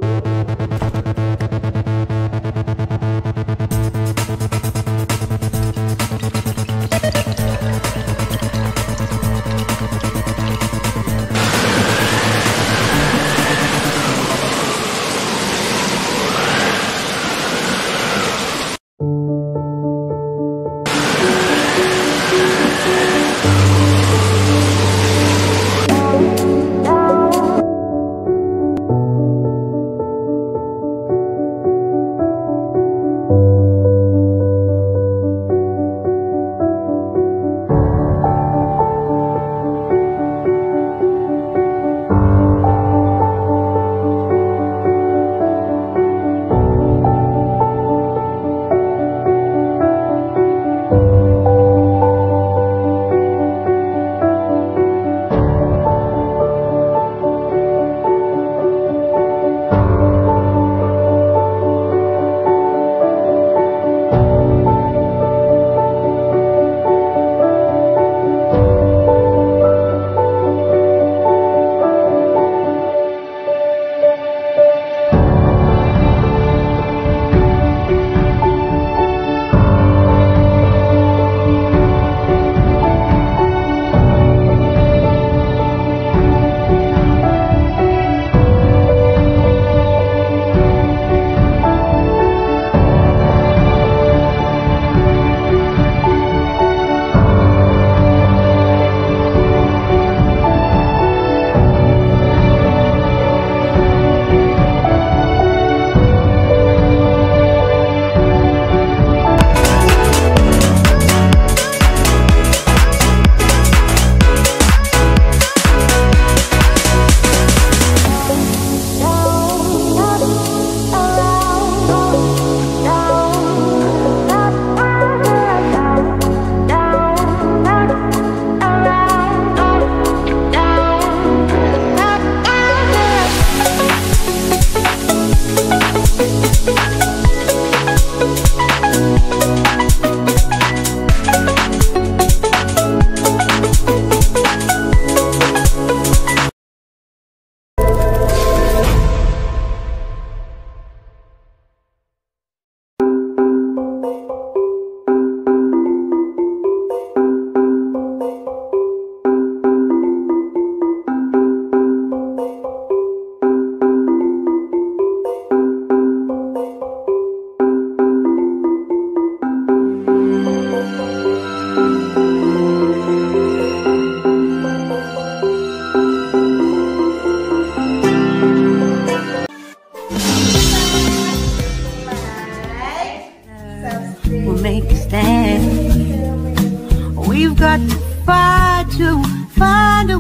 We've got to fight to find a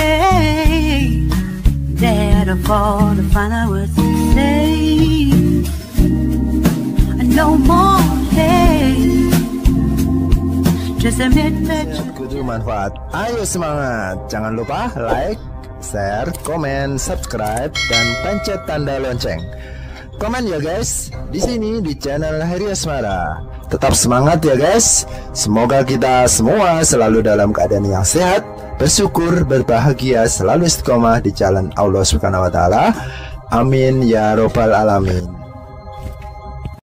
way. Dare to fall to find out what to say. No more hate. Just admit that kudu manfaat. Ayo semangat. Jangan lupa like, share, komen, subscribe, dan pencet tanda lonceng. Komen ya guys, di sini di channel Heri Asmara. Tetap semangat ya guys. Semoga kita semua selalu dalam keadaan yang sehat, bersyukur, berbahagia, selalu istiqomah di jalan Allah Subhanahu wa taala. Amin ya robbal alamin.